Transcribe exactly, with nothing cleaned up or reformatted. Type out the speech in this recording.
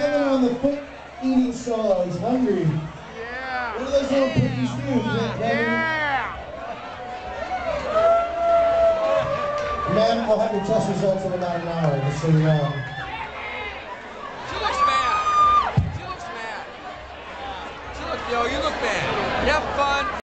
killing on the foot eating stall. He's hungry. Yeah. What are those little cookies do? Yeah. Ma'am, I'll have your test results in about an hour, just so you know. She looks mad. She looks mad. She looks, yo, you look mad. You have fun.